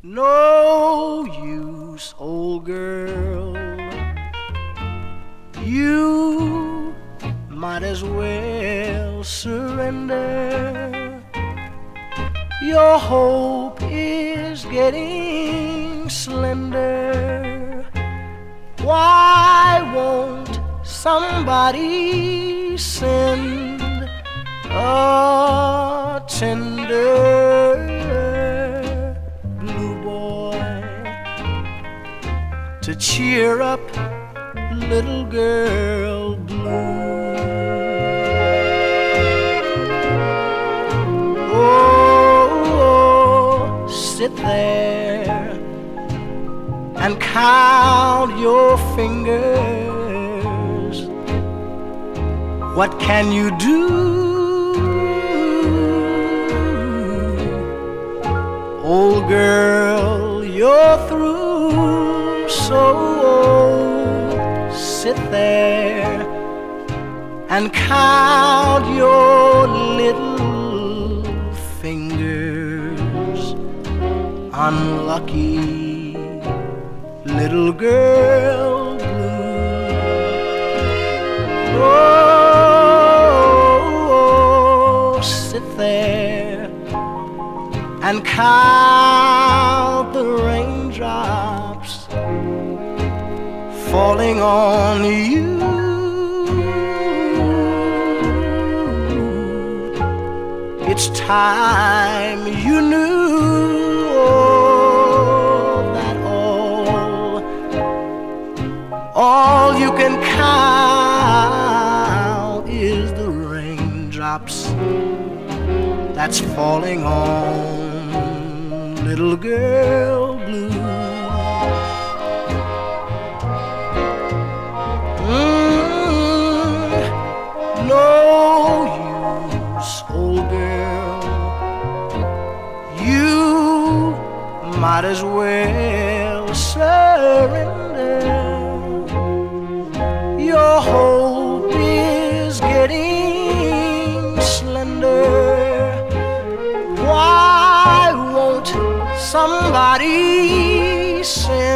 No use, old girl. You might as well surrender. Your hope is getting slender. Why won't somebody send a tender blue boy to cheer up little girl blue? Oh, sit there and count your fingers. What can you do? Old girl, you're through, so sit there and count your little fingers. Unlucky little girl blue. Oh, sit there and count the raindrops falling on you. It's time you knew that all you can count is the raindrops that's falling on little girl blue. No use, old girl. You might as well surrender. Your hope is getting slender. Why won't somebody send